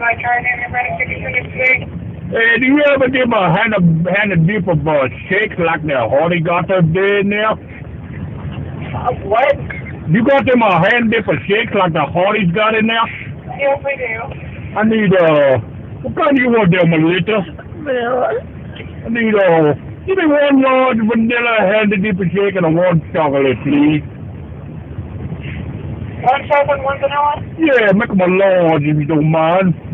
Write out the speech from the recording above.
by car name and running tickets in this week. Hey, do you ever give a hand a dip of shakes like the Hardy got there did now? What? You got them a hand dip of shakes like the Hardy's got in there? Yes, we do. I need what kind do you want there, Melissa? I need give me one large vanilla hand dip of shake and a one chocolate, please. One chocolate, one vanilla? Yeah, make them a large if you don't mind.